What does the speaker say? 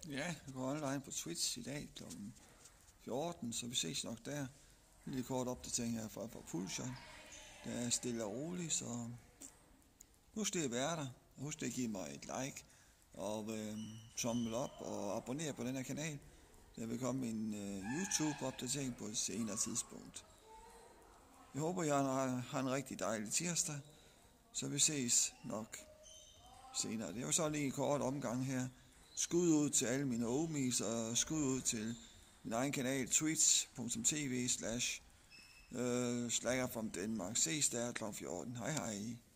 Ja, vi går online på Twitch i dag kl. 14, så vi ses nok der. En lille kort opdatering her fra Pulsion. Det er stille og roligt, så husk det at være der. Husk det at give mig et like og tommel op og abonnere på den her kanal. Der vil komme en YouTube-opdatering på et senere tidspunkt. Jeg håber, jeg har en rigtig dejlig tirsdag, så vi ses nok senere. Det var så lige en kort omgang her. Skud ud til alle mine homies, og skud ud til min egen kanal, twitch.tv/slaggerfromdenmark. Ses der kl. 14. Hej hej.